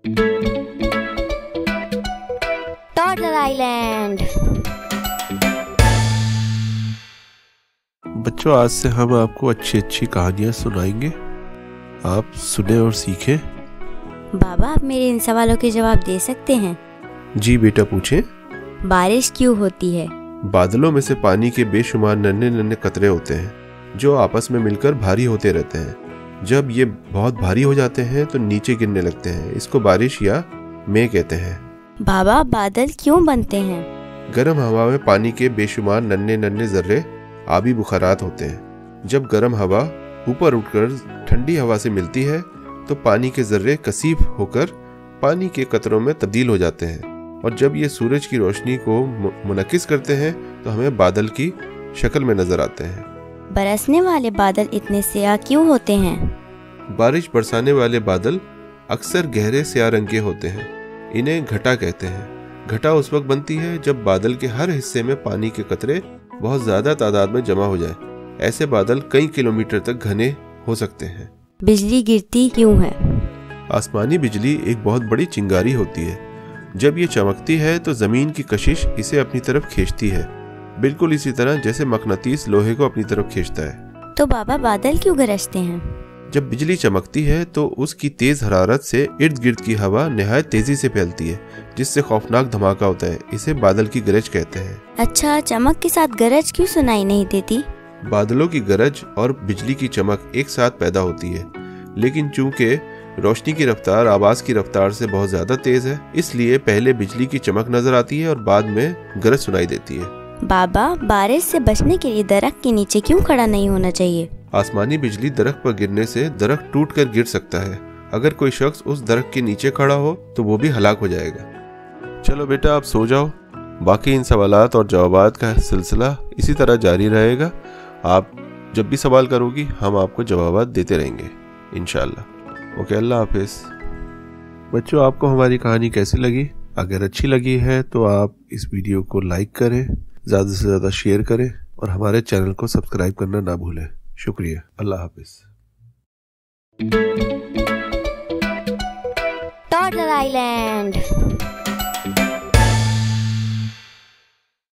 Toddler island. बच्चों, आज से हम आपको अच्छी अच्छी कहानियाँ सुनाएंगे। आप सुने और सीखें। बाबा, आप मेरे इन सवालों के जवाब दे सकते हैं? जी बेटा, पूछें। बारिश क्यों होती है? बादलों में से पानी के बेशुमार नन्हे नन्हे कतरे होते हैं जो आपस में मिलकर भारी होते रहते हैं। जब ये बहुत भारी हो जाते हैं तो नीचे गिरने लगते हैं। इसको बारिश या मेघ कहते हैं। बाबा, बादल क्यों बनते हैं? गर्म हवा में पानी के बेशुमार नन्हे नन्हे जर्रे आबी बुखारात होते हैं। जब गर्म हवा ऊपर उठकर ठंडी हवा से मिलती है तो पानी के जर्रे कसीफ होकर पानी के कतरों में तब्दील हो जाते हैं, और जब ये सूरज की रोशनी को मुनक्किस करते हैं तो हमें बादल की शक्ल में नजर आते हैं। बरसने वाले बादल इतने स्याह क्यों होते हैं? बारिश बरसाने वाले बादल अक्सर गहरे स्याह रंग के होते हैं। इन्हें घटा कहते हैं। घटा उस वक्त बनती है जब बादल के हर हिस्से में पानी के कतरे बहुत ज्यादा तादाद में जमा हो जाए। ऐसे बादल कई किलोमीटर तक घने हो सकते हैं। बिजली गिरती क्यों है? आसमानी बिजली एक बहुत बड़ी चिंगारी होती है। जब ये चमकती है तो जमीन की कशिश इसे अपनी तरफ खींचती है, बिल्कुल इसी तरह जैसे मकनातीस लोहे को अपनी तरफ खींचता है। तो बाबा, बादल क्यों गरजते हैं? जब बिजली चमकती है तो उसकी तेज हरारत से इर्द गिर्द की हवा निहायत तेजी से फैलती है, जिससे खौफनाक धमाका होता है। इसे बादल की गरज कहते हैं। अच्छा, चमक के साथ गरज क्यों सुनाई नहीं देती? बादलों की गरज और बिजली की चमक एक साथ पैदा होती है, लेकिन चूंकि रोशनी की रफ्तार आवाज की रफ्तार से बहुत ज्यादा तेज है, इसलिए पहले बिजली की चमक नजर आती है और बाद में गरज सुनाई देती है। बाबा, बारिश से बचने के लिए दरख्त के नीचे क्यों खड़ा नहीं होना चाहिए? आसमानी बिजली दरख्त पर गिरने से दरख्त टूट कर गिर सकता है। अगर कोई शख्स उस दरख्त के नीचे खड़ा हो तो वो भी हलाक हो जाएगा। चलो बेटा, आप सो जाओ। बाकी इन सवालात और जवाबात का सिलसिला इसी तरह जारी रहेगा। आप जब भी सवाल करोगी हम आपको जवाबात देते रहेंगे इंशाल्लाह। ओके, अल्लाह हाफिज। बच्चों, आपको हमारी कहानी कैसी लगी? अगर अच्छी लगी है तो आप इस वीडियो को लाइक करें, ज़्यादा से ज़्यादा शेयर करें और हमारे चैनल को सब्सक्राइब करना ना भूलें। शुक्रिया। अल्लाह हाफिज। Toddler island.